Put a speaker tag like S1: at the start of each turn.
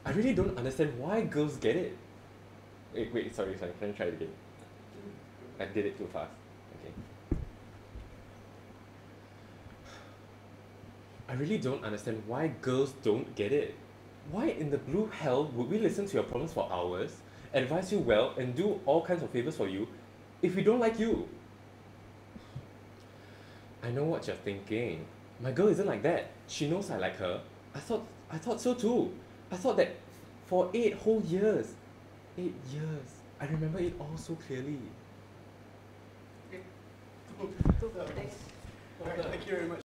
S1: I really don't understand why girls get it. Wait, sorry, can I try it again? I did it too fast. Okay. I really don't understand why girls don't get it. Why in the blue hell would we listen to your problems for hours, advise you well, and do all kinds of favors for you if we don't like you? I know what you're thinking. My girl isn't like that. She knows I like her. I thought so too. I thought that for 8 whole years. 8 years. I remember it all so clearly.
S2: Thank you very much.